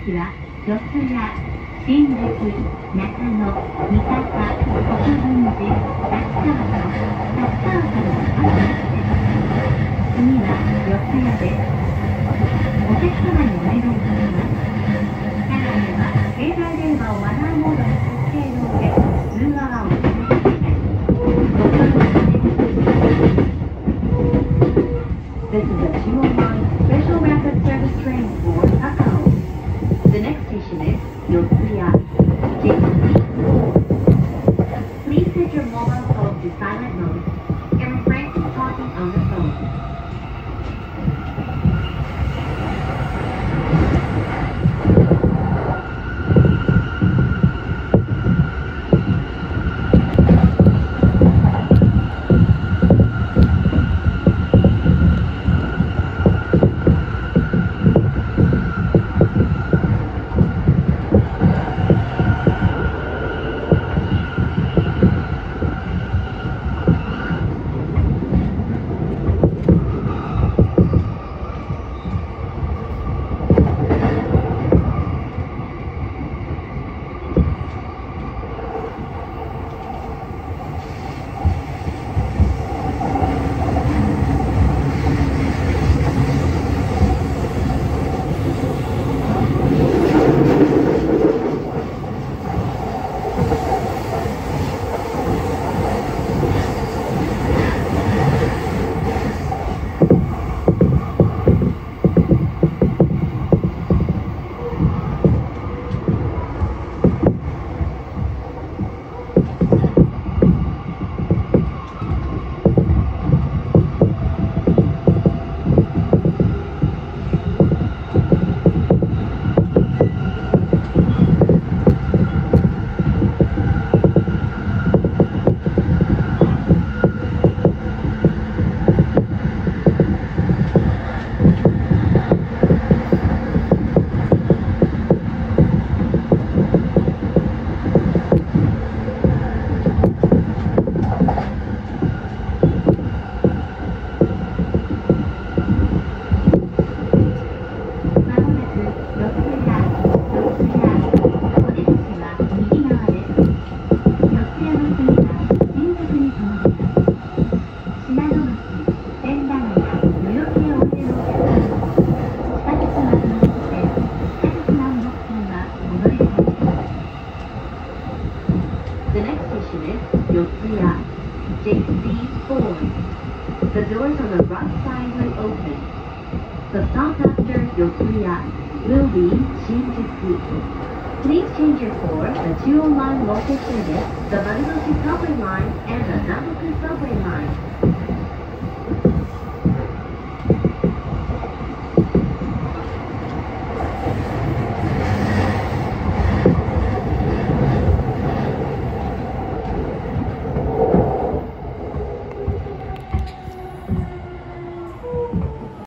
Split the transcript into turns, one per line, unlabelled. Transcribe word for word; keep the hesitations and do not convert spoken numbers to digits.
駅は四谷、新宿、中野、三鷹、国分寺、立川と立川からのバスです。次は四谷です。お客様にお願いいたします。車内では携帯電話をマナーモードに設定の上、通話はおやめください。ご協力お願いします。This is a two oh one Special Rapid Service Train for Takao. The next station is Yotsuya, J C four. Please set your mobile phone to silent mode and refrain from talking on the phone. 四谷 will be Shinjuku. Please change your for the two oh one local service, the Marunoshi subway line, and the Nanboku subway line.